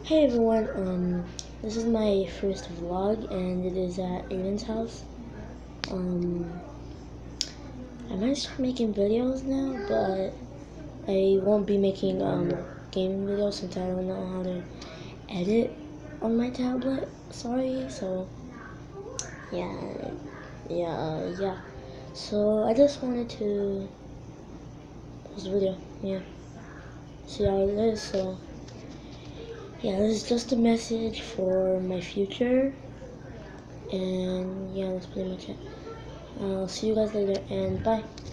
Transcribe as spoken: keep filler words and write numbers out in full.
Hey everyone, um, this is my first vlog and it is at Aiden's house. Um, I might start making videos now, but I won't be making um, gaming videos since I don't know how to edit on my tablet. Sorry, so yeah, yeah, yeah. So I just wanted to post a video, yeah. See how it is, so. Yeah, this is just a message for my future, and yeah, that's pretty much it. I'll see you guys later, and bye.